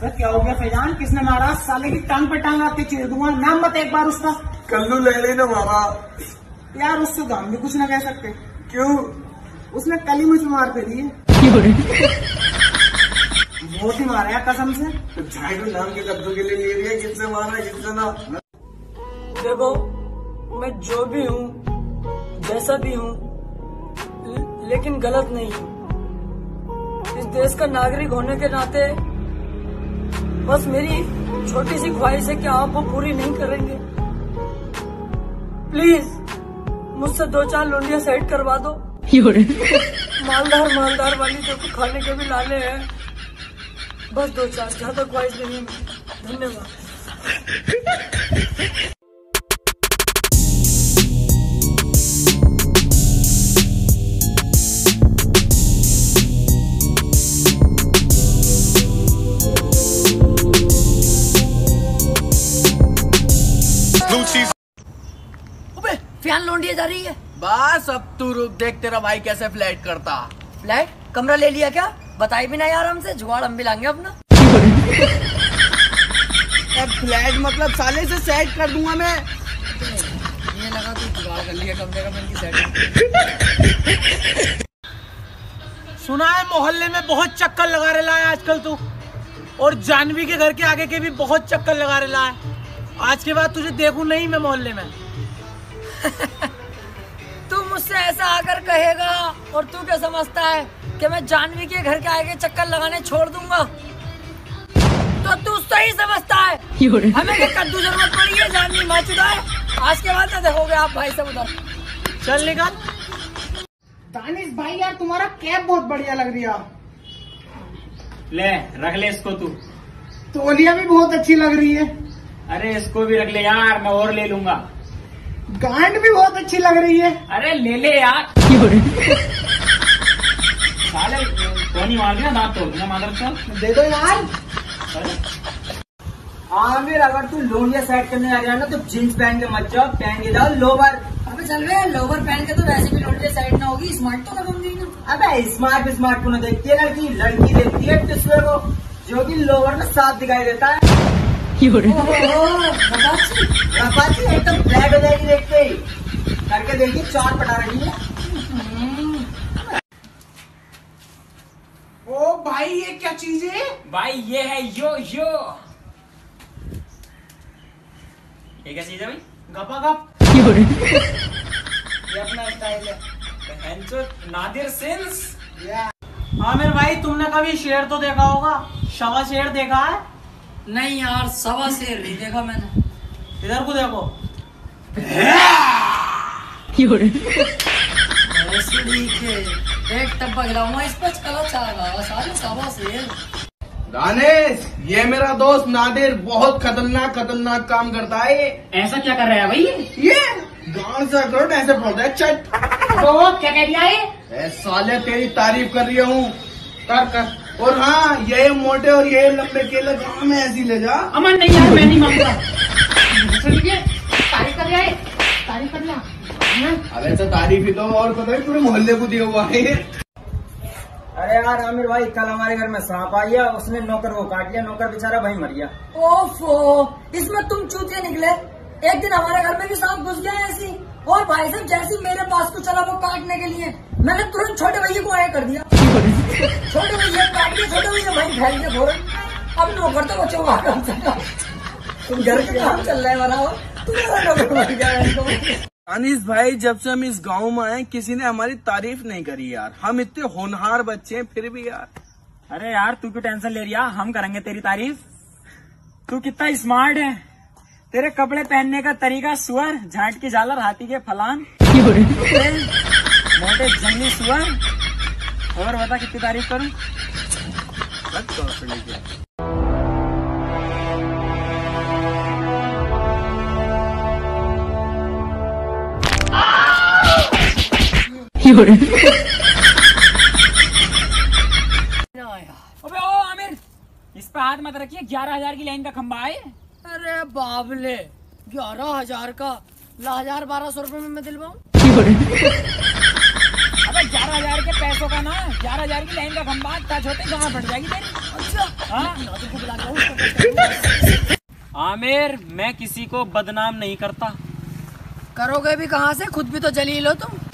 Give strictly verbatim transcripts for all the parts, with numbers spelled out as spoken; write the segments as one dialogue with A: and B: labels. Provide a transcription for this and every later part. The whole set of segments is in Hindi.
A: तो क्या हो गया फैजान, किसने मारा? साले की टांग पे टांग आके चीर दूंगा। नाम बता एक बार उसका।
B: कल्लू लैली ने मारा।
A: यार उससे तो हम भी कुछ ना कह सकते।
B: क्यों?
A: उसने कल ही मुझे मार दे दी है। बहुत ही मारा है कसम से।
B: तो झाइडू नाम के कद्दू के लिए ले रही है, किससे मारा है किससे ना।
C: देखो मैं जो भी हूँ, जैसा भी हूँ, लेकिन गलत नहीं हूँ। इस देश का नागरिक होने के नाते बस मेरी छोटी सी ख्वाहिश है कि आप वो पूरी नहीं करेंगे। प्लीज मुझसे दो चार लोंडियां सेट करवा दो। मालदार मालदार वाली देखो, खाने के भी लाले हैं। बस दो चार, ज्यादा ख्वाहिश नहीं है। धन्यवाद। फैन लोंडिया जा रही है।
D: बस अब तू रुक, देख तेरा भाई कैसे फ्लैट करता।
C: फ्लैट कमरा ले लिया क्या? बताई भी ना यार हमसे, जुगाड़ हम भी लाएंगे अपना।
D: फ्लैट मतलब साले से सेट कर दूंगा मैं।
C: ये लगा तू जुगाड़ कर लिया कमरे का, मैं इनकी सेट।
A: सुना है मोहल्ले में बहुत चक्कर लगा रहा है आजकल तू, और जानवी के घर के आगे के भी बहुत चक्कर लगा रहा है। आज के बाद तुझे देखूं नहीं मैं मोहल्ले में।
C: तू मुझसे ऐसा आकर कहेगा और तू क्या समझता है कि मैं जानवी के घर के आगे चक्कर लगाने छोड़ दूंगा? तो तू सही समझता है। हमें क्या कद्दू जरूरत पड़ी है? जानवी माचुदा है। आज के बाद ना देखोगे आप भाई सब उधर।
A: चल निकल। दानिश भाई यार तुम्हारा कैप बहुत बढ़िया लग रही है।
E: ले रख ले इसको तू।
A: तौलिया भी बहुत अच्छी लग रही है।
E: अरे इसको भी रख ले यार, मैं और ले लूंगा।
A: गांड भी बहुत अच्छी लग रही है।
E: अरे ले ले यार। साले कोनी मार दिया, दांत तोड़ दिया मादर चल।
A: दे दो यार।
D: आमिर अगर तू लोनिया सेट करने आ रहा है ना तो जींस पहन के मत जाओ, पहन के जाओ लोवर।
C: अबे चल रहे लोवर पहन के तो वैसे भी लोंडिया साइड ना होगी, स्मार्ट तो लगूंगी ना।
D: अबे स्मार्ट स्मार्ट को ना देखती है लड़की, लड़की देखती है टिश्यू को, जो कि लोवर में साफ दिखाई देता है। रपाची एकदम ब्लैक हो जाएगी देखते ही। करके देखिए, चार पटा रही है।
A: ओ भाई ये क्या चीज है?
E: भाई ये है यो यो। ये क्या चीज है भाई?
A: गपा गप।
E: ये अपना स्टाइल है। नादिर सिंस।
A: आमिर भाई तुमने कभी शेर तो देखा होगा, शवा शेर देखा है?
C: नहीं यार, सवा शेर नहीं देखा मैंने।
A: इधर को देखो। एक टप्पा गिराऊंगा इस पर, चला चाहेगा सारे सवा शेर।
B: दानिश, ये मेरा दोस्त नादिर बहुत खतरनाक खतरनाक काम करता है। ये
E: ऐसा क्या कर रहा है भाई?
B: ये गांव से अखरोट ऐसे पड़ता है चट।
E: तो क्या कह दिया है?
B: ए साले तेरी तारीफ कर रही हूँ, कर कर। और हाँ, ये मोटे और ये लंबे केले गाँव में ऐसी ले जा।
E: अमन नहीं यार, मैं नहीं मांगता। तारीफ कर रहा है, तारीफ कर रहा।
B: अब ऐसा तारीफ ही तो और पता है पूरे मोहल्ले को दिया हुआ है।
D: अरे यार आमिर भाई, कल हमारे घर में सांप आ गया, उसने नौकर को काट लिया, नौकर बेचारा वहीं मर गया।
C: ओफो, इसमें तुम चूतिया निकले। एक दिन हमारे घर में भी सांप घुस गया ऐसी, और भाई साहब जैसे मेरे पास को चला वो काटने के लिए, मैंने तुरंत छोटे भैया को आया कर दिया। छोटे भैया काट दिया, छोटे भैया भाई फैल गया फौरन। अब नौकर तो बच्चों का काम चल रहा, तुम घर के काम चल रहा है बराबर, तुम्हारा नौकर मर गया।
B: दानिश भाई, जब से हम इस गांव में आए किसी ने हमारी तारीफ नहीं करी यार। हम इतने होनहार बच्चे हैं फिर भी यार।
E: अरे यार तू क्यों टेंशन ले रही है, हम करेंगे तेरी तारीफ। तू कितना स्मार्ट है, तेरे कपड़े पहनने का तरीका सुअर, झाट की झालर, हाथी के फलान, मोटे जंगली सुअर। और बता कितनी तारीफ करूं? अबे ओ आमिर, इस पे हाथ मत रखिए, ग्यारह हजार की लाइन का खंबा है।
C: अरे बाबले, ग्यारह हजार का ला हजार बारह सौ रुपए में मैं दिलवाऊं?
E: अबे ग्यारह हजार के पैसों का ना, ग्यारह हजार की लाइन का खंबा टच होते कहाँ फट जाएगी तेरी। आमिर, मैं किसी को बदनाम नहीं करता।
C: करोगे भी कहाँ से, खुद भी तो जलील हो तुम।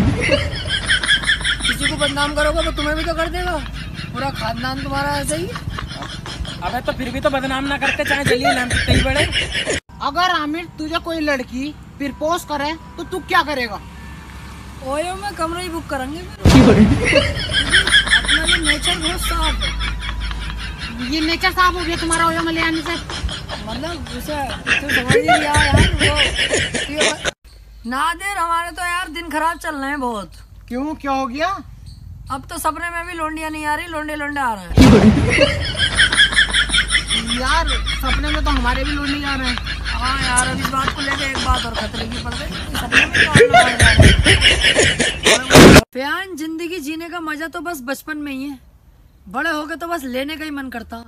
C: किसी को बदनाम करोगे तो तुम्हें भी तो कर देगा, पूरा खानदान तुम्हारा ऐसे ही।
E: अबे तो फिर भी तो बदनाम ना करते, चाहे जलील हम कितने ही बड़े।
A: अगर आमिर तुझे कोई लड़की प्रपोज करे तो तू क्या करेगा?
C: ओयो में कमरा ही बुक करेंगे फिर। अपना ये नेचर बहुत साफ है।
A: ये नेचर साफ हो गया तुम्हारा ओयो में ले आने से?
C: मतलब उसे तू समझ ही लिया यार वो। नादिर, हमारे तो यार दिन खराब चल रहे हैं बहुत।
A: क्यों, क्या हो गया?
C: अब तो सपने में भी लोंडियां नहीं आ रही, लोंडे लोंडे आ रहे हैं।
A: यार सपने में तो हमारे भी लोंडे आ रहे हैं।
C: हाँ यार, अब इस बात को लेके एक बात और खतरे की पड़ गई। सपने में कौन आ रहा है? फयान, जिंदगी जीने का मजा तो बस बचपन में ही है, बड़े हो गए तो बस लेने का ही मन करता।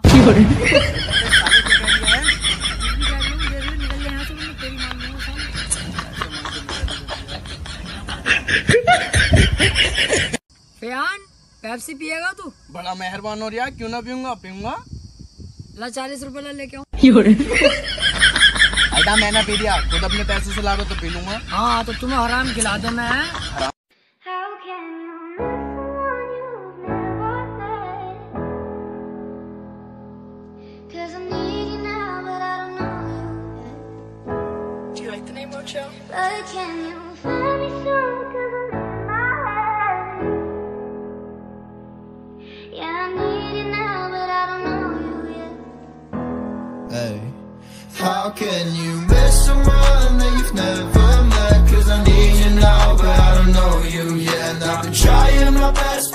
C: फयान, पेप्सी पिएगा तू?
B: बड़ा मेहरबान हो रहा, क्यों ना पीऊंगा, पीऊंगा।
C: ला चालीस रुपए ला लेके आऊँ।
B: बेटा मैंने पी दिया, खुद अपने पैसे से ला दो तो पी लूंगा।
C: हाँ तो तुम्हें हराम खिला दो मैं।
F: How can you miss someone that you've never met? Cause I need you now, but I don't know you yet. And I've been trying my best